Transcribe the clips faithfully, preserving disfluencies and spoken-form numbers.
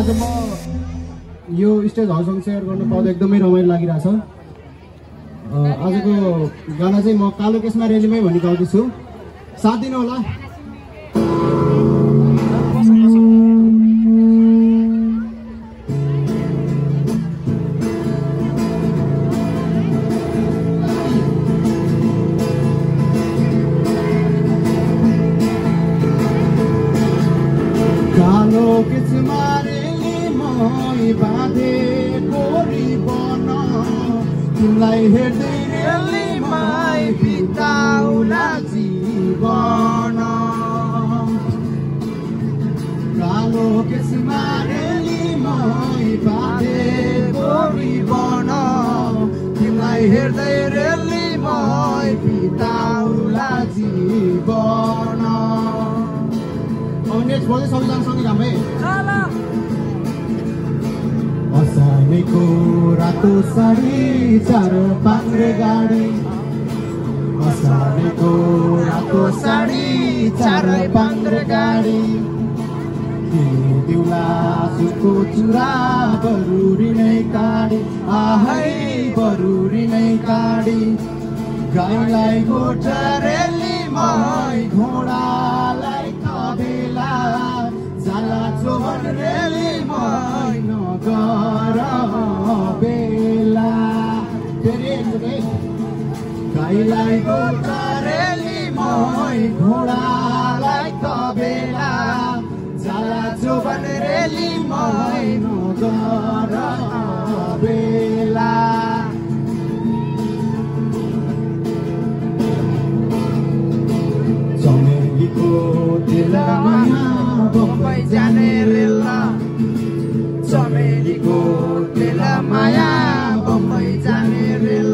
आज म यो स्टेजहरुसँग सेयर गर्न पाउँदा एकदमै रमाइलो लागिरहेछ। आजको गाना चाहिँ म कालो केसमा रेलीमै भनी गाउँदैछु, साथ दिनु होला। कालो केसमा रेलीमै बाँधेको रिबन तिमीलाई हेर्दै रेलीमै बिताउला जीवन। कालो केसमा रेलीमै बाँधेको रिबन तिमीलाई हेर्दै रेलीमै बिताउला जीवन। नेक्स्ट बोल्दै सबैजनासँगै गाउँ है। असानेको रातो साडी चार पाङ्रे गाडी, असानेको रातो साडी चार पाङ्रे गाडी, दिउला सुको चुरा बरुरी नै काडी, आहै बरुरी नै काडी, गाईलाई गोठ रेलीमै घोडालाई कबेला जाला चोबन रेलीमै नगर बेला। गाईलाई गोठ रेलीमै घोडालाई कबेला जाला चोबन रेलीमै नगर बेला। चमेलीको तेलमाया बम्बई जाने रेल, चमेलीको तेलमाया बम्बई जाने रेल।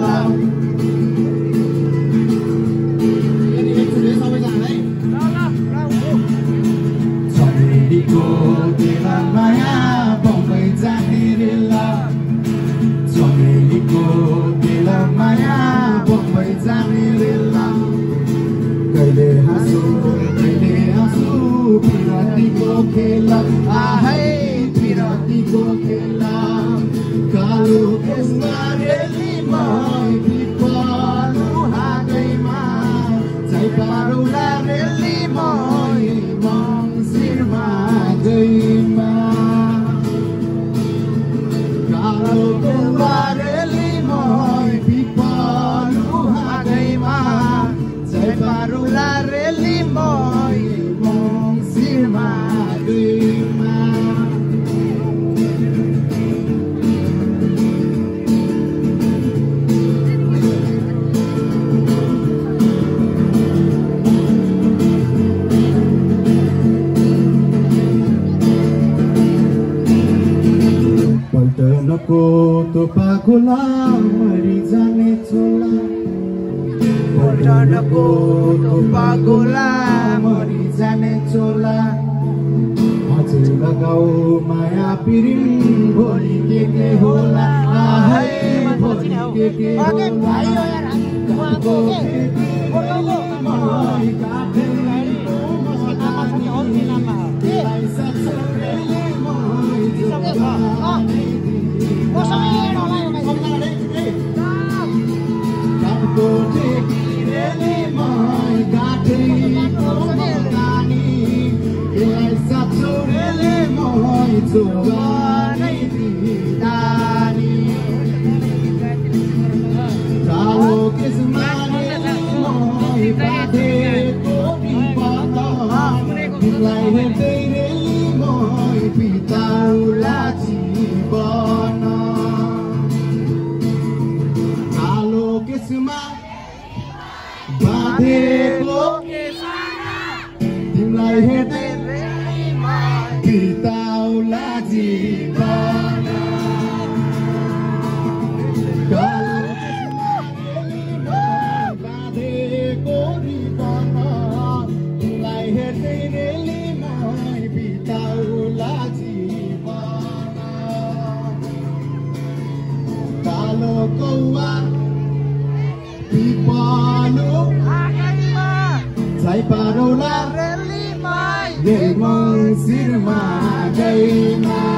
चमेलीको तेलमाया बम्बई जाने रेल, चमेलीको तेलमाया बम्बई जाने रेल। कहिले हाँसो कहिले हाँसो पिरातीको खेला, आहै पिरातीको खेला। कालो केसमा रेलीमै पिपलु हाँगैमा झैपारौला रेलीमै मङ्सिरमा गैमा। कालो केसमा रेलीमै पिपलु हाँगैमा झैपारौला रेलीमै मङ्सिरमा गैमा। पल्टनको तोपा खोला मरि जाने चोला, पल्टनको तोपा गोला मरि जाने चोला। अझै लगाऊ माया पिरिन भोलि के के होला, आहै भोलि के के होला। कालो केसमा रेलीमै बाँधेको रिबन तिमीलाई हेर्दै रेलीमै बिताउला जीवन। कालो केसमा बाँधेको तिमीलाई हेर्दै बिताउला जीवन। कालो केसमा रेलीमै बाँधेको रिबन तिमीलाई हेर्दै रेलीमै बिताउला जीवन। कालो कौवा पिपलु झैपारौला रेलीमै मङ्सिरमा गैमा।